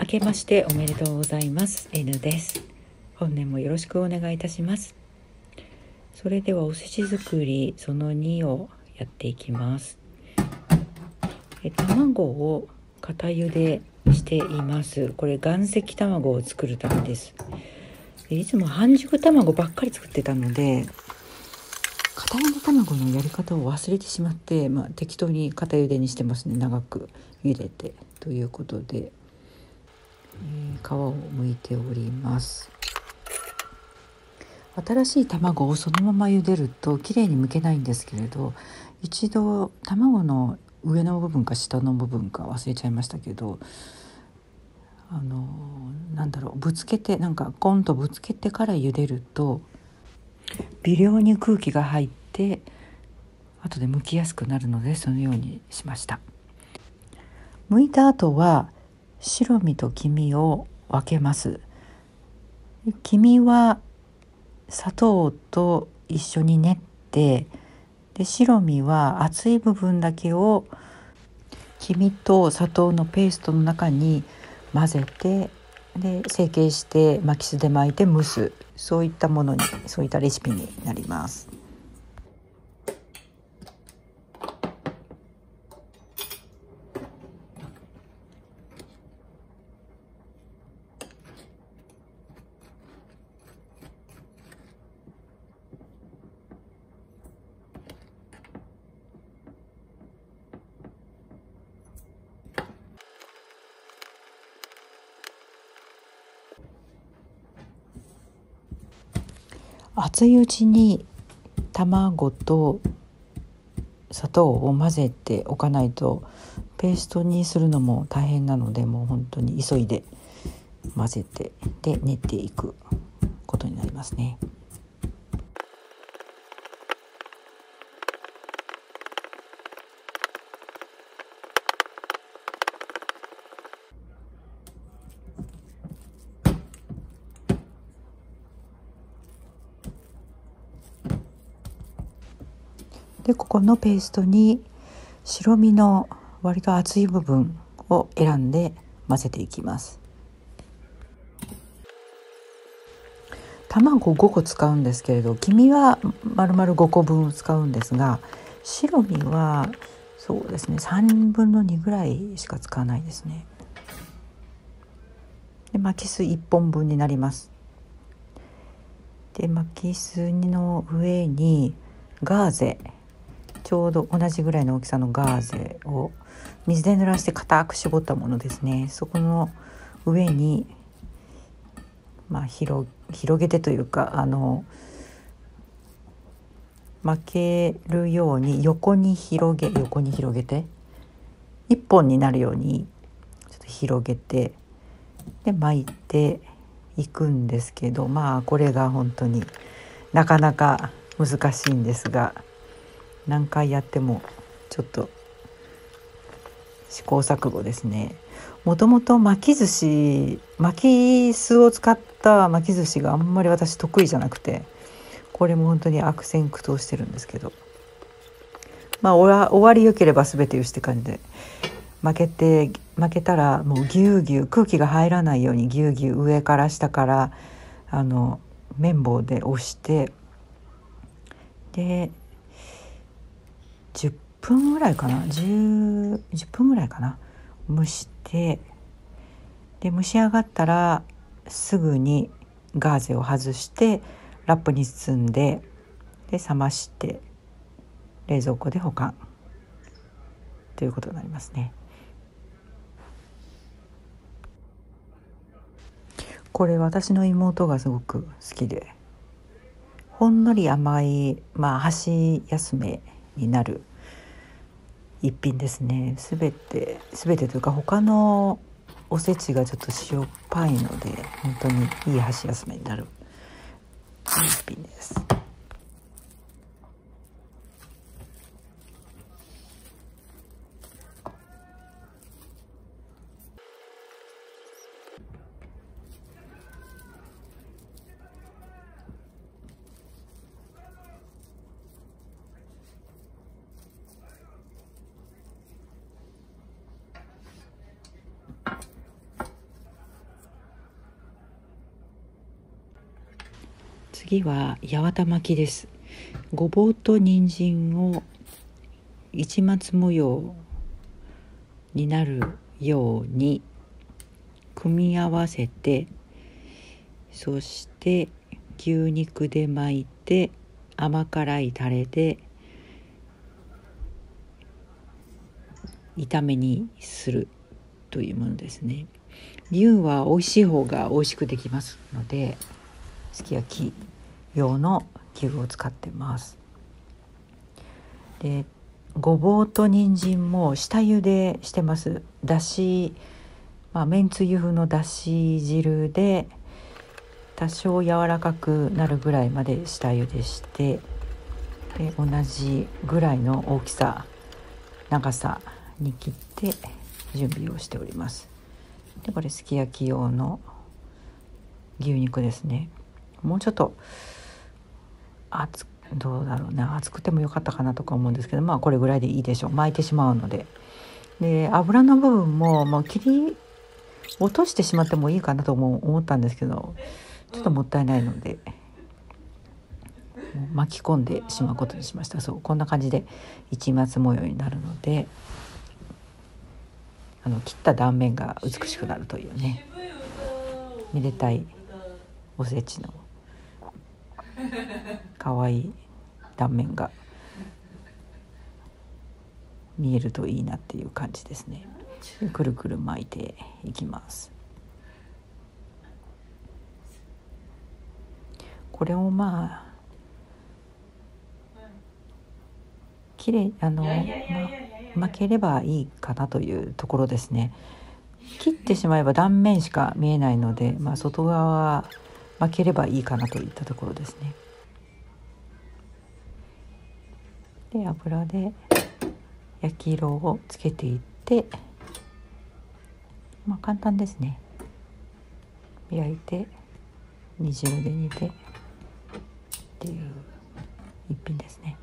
明けましておめでとうございます。 N です。本年もよろしくお願いいたします。それではおせち作りその2をやっていきます。卵を固茹でしています。これ岩石卵を作るためです。いつも半熟卵ばっかり作ってたので、固茹で卵のやり方を忘れてしまって、適当に固茹でにしてますね。長く茹でてということで、皮を剥いております。新しい卵をそのまま茹でるときれいに剥けないんですけれど、一度卵の上の部分か下の部分か忘れちゃいましたけど、ぶつけてコンとぶつけてから茹でると微量に空気が入って後で剥きやすくなるので、そのようにしました。剥いた後は白身と黄身を分けます。黄身は砂糖と一緒に練って、で白身は厚い部分だけを黄身と砂糖のペーストの中に混ぜて、で成形して巻きすで巻いて蒸す、そういったものに、そういったレシピになります。熱いうちに卵と砂糖を混ぜておかないとペーストにするのも大変なので、もう本当に急いで混ぜてで練っていくことになりますね。でここのペーストに白身の割と厚い部分を選んで混ぜていきます。卵5個使うんですけれど、黄身は丸々5個分使うんですが、白身はそうですね3分の2ぐらいしか使わないですね。で巻きす1本分になります。で巻きすの上にガーゼ、ちょうど同じぐらいの大きさのガーゼを水で濡らして固く絞ったものですね。そこの上に、広げてというか巻けるように横に広げて一本になるようにちょっと広げて、で巻いていくんですけど、これが本当になかなか難しいんですが、何回やってもちょっと試行錯誤ですね。もともと巻き酢を使った巻き寿司があんまり私得意じゃなくて、これも本当に悪戦苦闘してるんですけど、終わりよければ全てよしって感じで、負けたらもうぎゅうぎゅう空気が入らないようにぎゅうぎゅう上から下から綿棒で押して、で10分ぐらいかな10分ぐらいかな蒸して、で蒸し上がったらすぐにガーゼを外してラップに包んで、で冷まして冷蔵庫で保管ということになりますね。これ私の妹がすごく好きで、ほんのり甘い、箸休めになる一品ですね。すべてというか他のおせちがちょっと塩っぱいので、本当にいい箸休めになる一品です。 次は八幡巻きです。ごぼうと人参を市松模様になるように組み合わせて、そして牛肉で巻いて甘辛いタレで炒めにするというものですね。牛は美味しい方が美味しくできますので、すき焼き用の牛を使ってます。で、ごぼうと人参も下茹でしてます。だし、めんつゆ風のだし汁で多少柔らかくなるぐらいまで下茹でして、で同じぐらいの大きさ長さに切って準備をしております。でこれすき焼き用の牛肉ですね。もうちょっとどうだろうな、厚くてもよかったかなとか思うんですけど、これぐらいでいいでしょう。巻いてしまうので。で油の部分も切り落としてしまってもいいかなとも思ったんですけど、ちょっともったいないのでもう巻き込んでしまうことにしました。こんな感じで市松模様になるので、切った断面が美しくなるというね、めでたいおせちのかわいい断面が見えるといいなっていう感じですね。くるくる巻いていきます。これをきれい巻ければいいかなというところですね。切ってしまえば断面しか見えないので、外側は巻ければいいかなといったところですね。で油で焼き色をつけていって、簡単ですね。焼いて煮汁で煮てっていう一品ですね。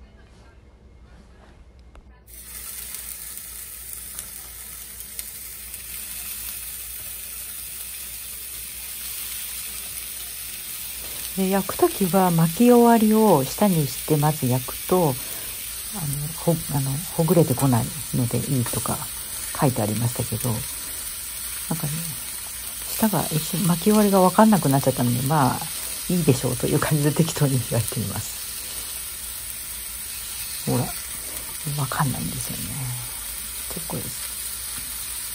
で焼くときは巻き終わりを下にしてまず焼くとほぐれてこないのでいいとか書いてありましたけど、下が巻き終わりが分かんなくなっちゃったので、いいでしょうという感じで適当に焼いてみます。ほら分かんないんですよね。結構です。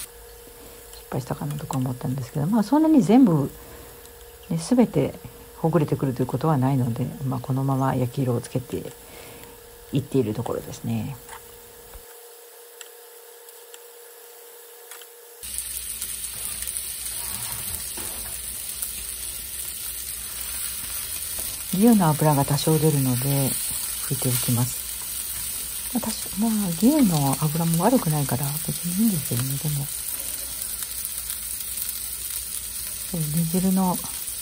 失敗したかなとか思ったんですけど、そんなに全部、全てほぐれてくるということはないので、このまま焼き色をつけていっているところですね。牛の脂が多少出るので拭いておきます。牛の脂も悪くないから別にいいんですけどね。でも煮汁の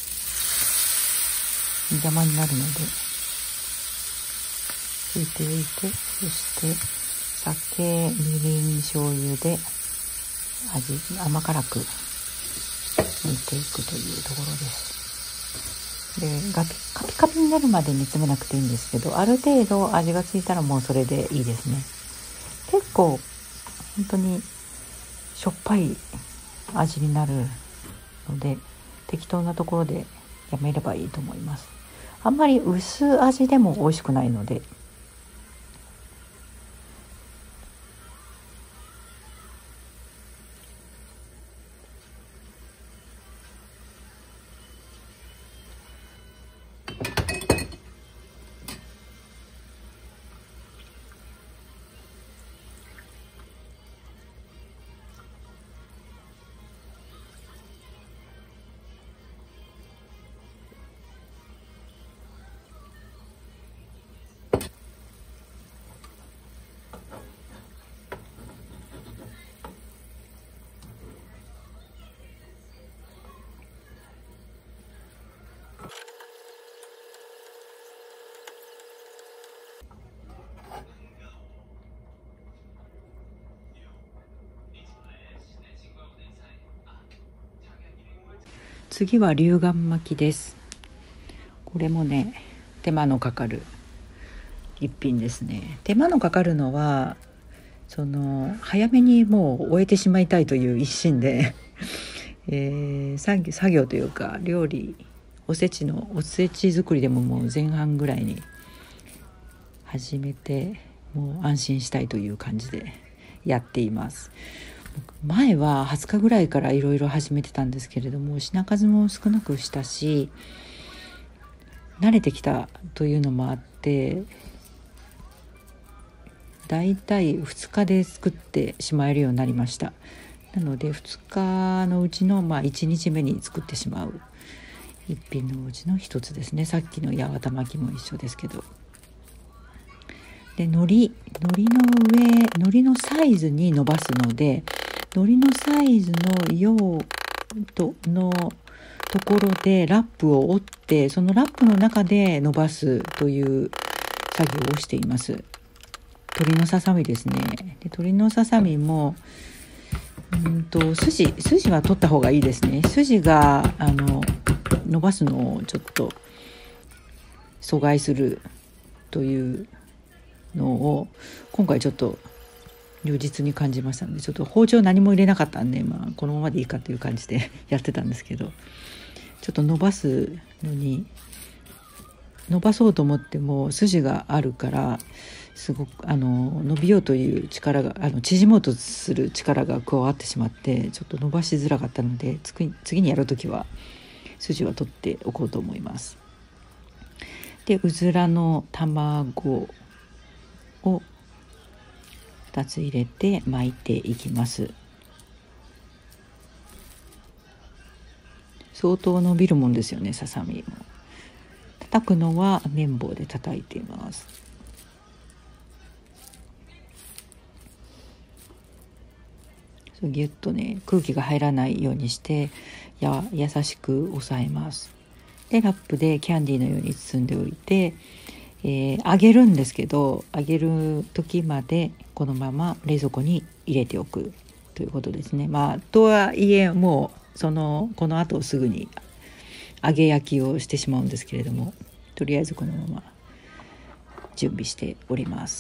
邪魔になるので拭いておいて、そして酒、みりん、醤油で甘辛く煮ていくというところです。でカピカピになるまで煮詰めなくていいんですけど、ある程度味がついたらもうそれでいいですね。結構本当にしょっぱい味になるので、適当なところでやめればいいと思います。あんまり薄味でも美味しくないので。次は龍眼巻きです。 これもね手間のかかる一品ですね。手間のかかるのは早めにもう終えてしまいたいという一心で作業というか料理おせち作りでももう前半ぐらいに始めてもう安心したいという感じでやっています。前は20日ぐらいからいろいろ始めてたんですけれども、品数も少なくしたし慣れてきたというのもあってだいたい2日で作ってしまえるようになりました。なので2日のうちの1日目に作ってしまう一品のうちの一つですね。さっきの八幡巻きも一緒ですけど、で海苔のサイズに伸ばすので、海苔のサイズの用途のところでラップを折って、そのラップの中で伸ばすという作業をしています。鶏のささみですね。で鶏のささみも筋は取った方がいいですね。筋が伸ばすのをちょっと阻害するというのを今回ちょっと如実に感じましたので、ちょっと包丁何も入れなかったんで、このままでいいかという感じでやってたんですけど、ちょっと伸ばすのに伸ばそうと思っても筋があるからすごく伸びようという力が縮もうとする力が加わってしまって、ちょっと伸ばしづらかったので、次にやるときは筋は取っておこうと思います。でうずらの卵を2つ入れて巻いていきます。相当伸びるもんですよね、ささみも。叩くのは綿棒で叩いています。ギュッとね空気が入らないようにして優しく押さえます。でラップでキャンディーのように包んでおいて、揚げるんですけど、揚げる時までこのまま冷蔵庫に入れておくということですね。とはいえもうこの後すぐに揚げ焼きをしてしまうんですけれども、とりあえずこのまま準備しております。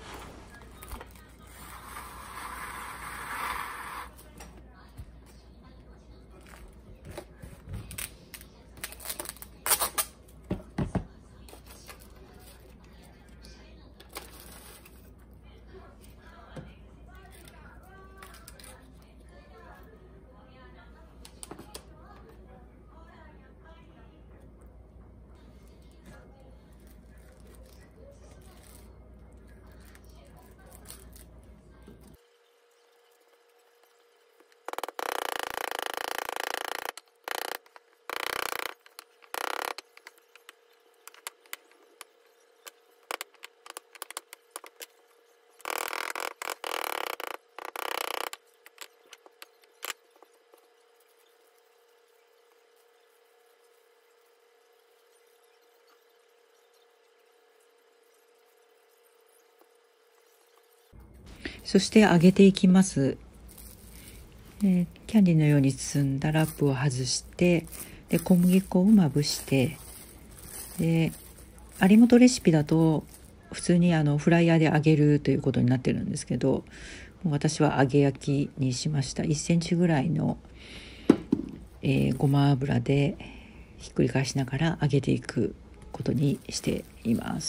そして揚げていきます。キャンディーのように包んだラップを外して、で小麦粉をまぶして、で有元レシピだと普通にフライヤーで揚げるということになってるんですけど、もう私は揚げ焼きにしました。1センチぐらいの、ごま油でひっくり返しながら揚げていくことにしています。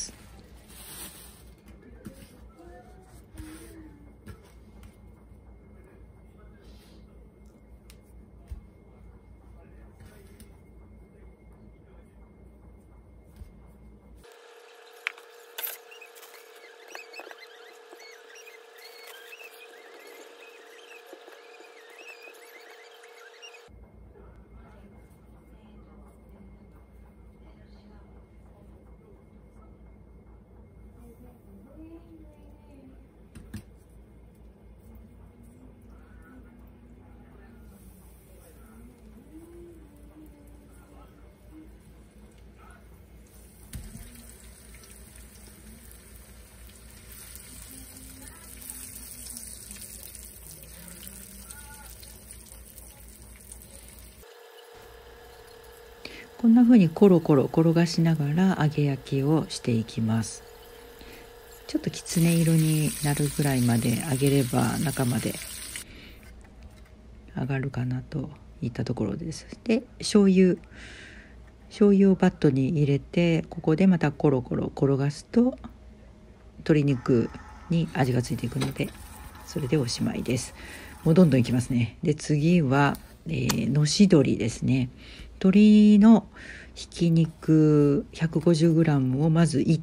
こんな風にコロコロ転がしながら揚げ焼きをしていきます。ちょっときつね色になるぐらいまで揚げれば中まで揚がるかなといったところです。で、醤油をバットに入れて、ここでまたコロコロ転がすと鶏肉に味がついていくので、それでおしまいです。もうどんどんいきますね。で、次は、のし鶏ですね。鶏のひき肉 150g をまずいって、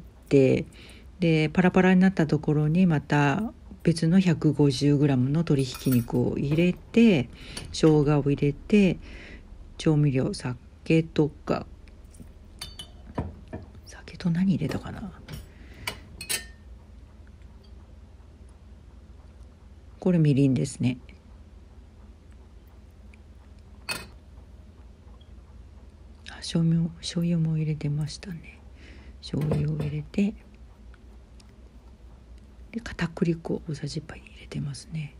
でパラパラになったところにまた別の 150g の鶏ひき肉を入れて、生姜を入れて、調味料酒とか、酒と何入れたかな、これみりんですね。醤油も入れてましたね。醤油を入れて、で片栗粉を大さじ1杯入れてますね。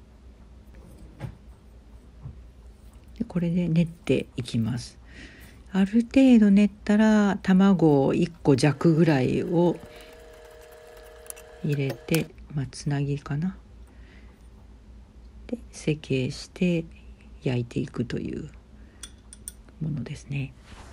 でこれで練っていきます。ある程度練ったら卵1個弱ぐらいを入れて、つなぎかなで成形して焼いていくというものですね。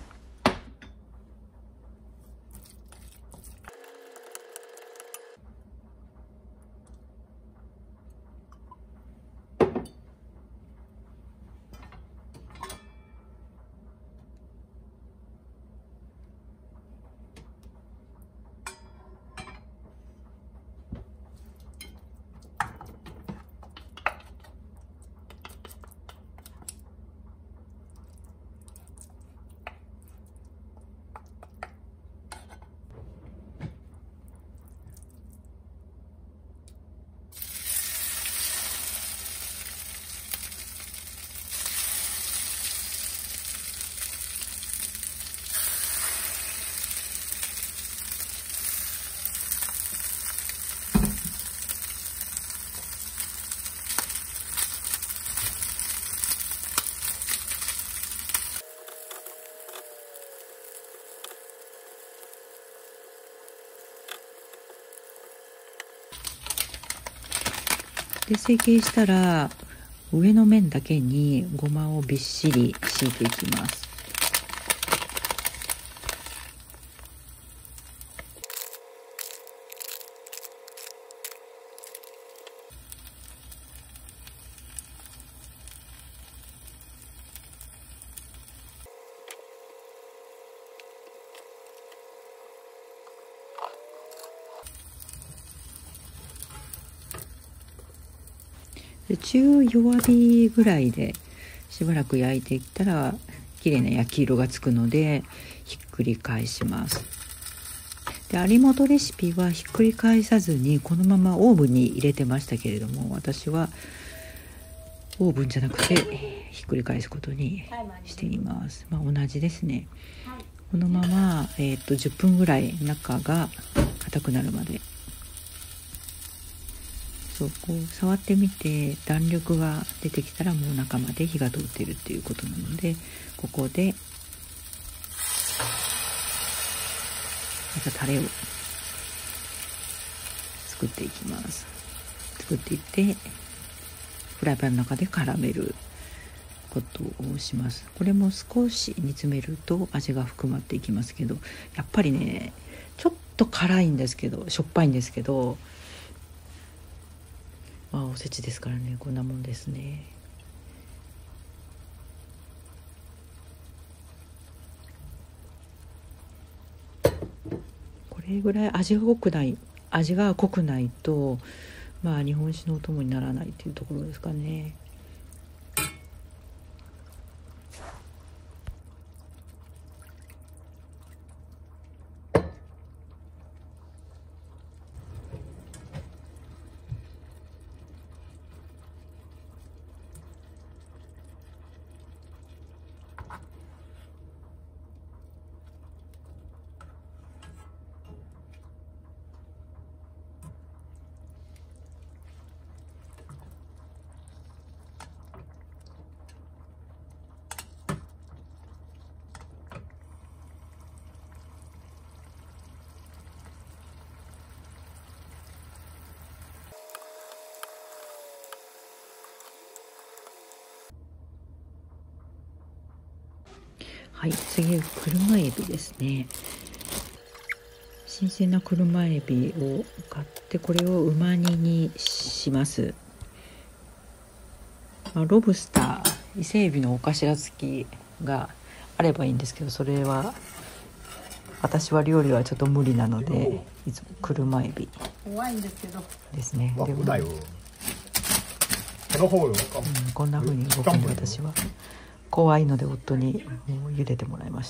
で成形したら上の面だけにごまをびっしり敷いていきます。で中弱火ぐらいでしばらく焼いていったら綺麗な焼き色がつくのでひっくり返します。で有元レシピはひっくり返さずにこのままオーブンに入れてましたけれども、私はオーブンじゃなくてひっくり返すことにしています。同じですね。このまま、10分ぐらい中が硬くなるまで、こう触ってみて弾力が出てきたらもう中まで火が通っているっていうことなので、ここでまたタレを作っていきます。作っていってフライパンの中で絡めることをします。これも少し煮詰めると味が含まっていきますけど、やっぱりねちょっと辛いんですけど、しょっぱいんですけど、おせちですからね、こんなもんですね。これぐらい味が濃くないと日本酒のお供にならないっていうところですかね。 はい、次車エビですね。新鮮な車エビを買ってこれをうま煮にします。ロブスター、伊勢エビのお頭付きがあればいいんですけど、それは私は料理はちょっと無理なので、いつも車エビ怖いんですけどですね。でもこんな風に動くんで、私は怖いので夫にもう茹でてもらいました。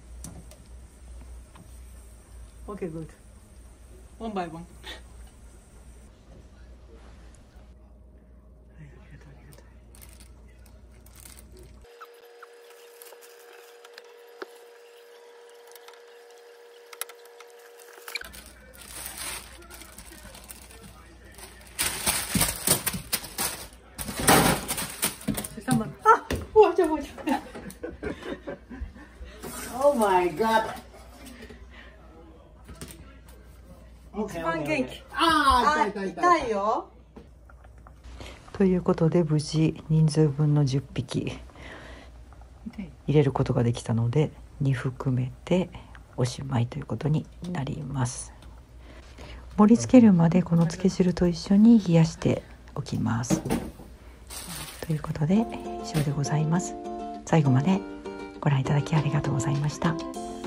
Okay, good. One by one. 我讲。Oh my god. 一番元気。痛いよ。 ということで無事人数分の10匹入れることができたので、2含めておしまいということになります。盛り付けるまでこの漬け汁と一緒に冷やしておきます。ということで以上でございます。最後までご覧いただきありがとうございました。